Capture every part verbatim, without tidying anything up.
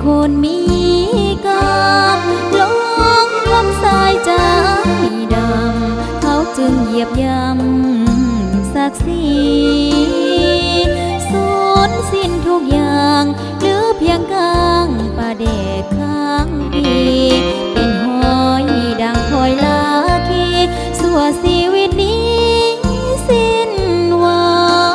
คนมีกรรมหลงลำสายใจดำเขาจึงเหยียบย่ำศักดิ์ศรีสูญสิ้นทุกอย่างเหลือเพียงกางประเดกข้างดีเป็นหอยดังคอยลาคีสัวชีวิตนี้สิ้นหวั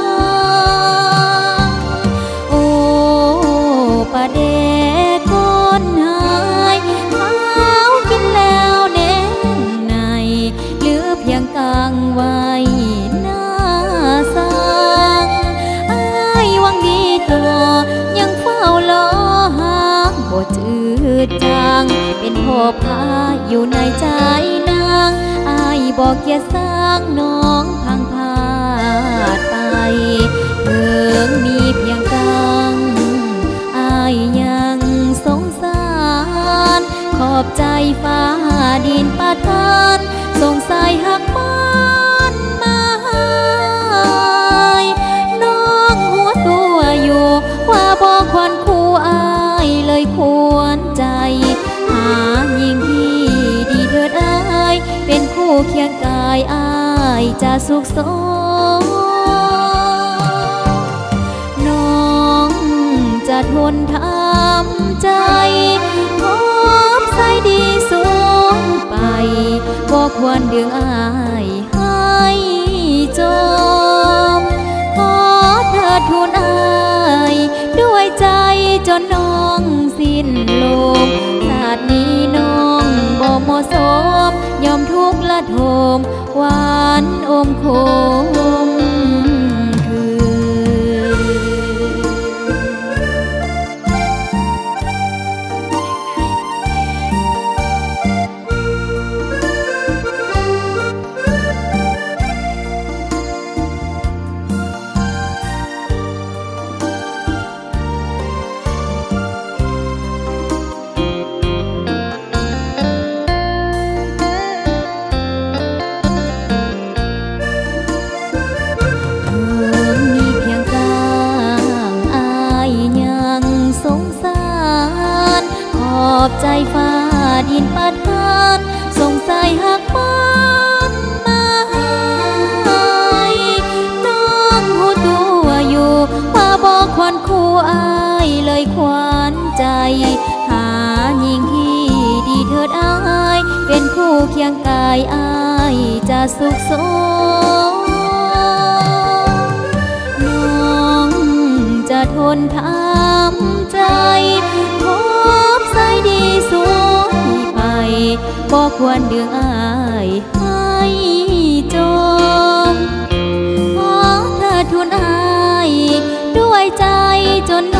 งโอ้ประเดกคนหายเขากินแล้วแน่ในเหลือเพียงกางไว้หน้าสังอ้ายหวังดีต่อยังเฝ้ารอหาบ่จืดจางเป็นหอบพาอยู่ในใจนางอายบอกเกียรสร้างน้องพังพาดไปเพิ่งมีเพียงกังอายยังสงสารขอบใจฟ้าดินประทานสงสัยหักมันมาให้น้องหัวตัวอยู่ว่าบอกควันคู่อายเลยควรใจหายิ่งที่ดีเถิดอายเป็นคู่เคียงกายอายจะสุขสมน้องจะทนทำใจพบใส่ดีสูงไปบอกควรเดืองอายให้จมขอเธอทูลอายด้วยใจจนน้องสิ้นลมชาตินี้น้องบ่เหมาะสมยอมทุกข์ละทมหวานอมคมคือขอบใจฟ้าดินประทานสงสัยหักมันมาให้น้องหูตัวอยู่ว่าบอกควันคู่อายเลยควันใจหายิ่งที่ดีเถิดอายเป็นคู่เคียงกายอายจะสุขสมน้องจะทนทำใจพบใส่ดีสูงไปบอกควรเดืองอายให้จมขอเธอทูลอายด้วยใจจน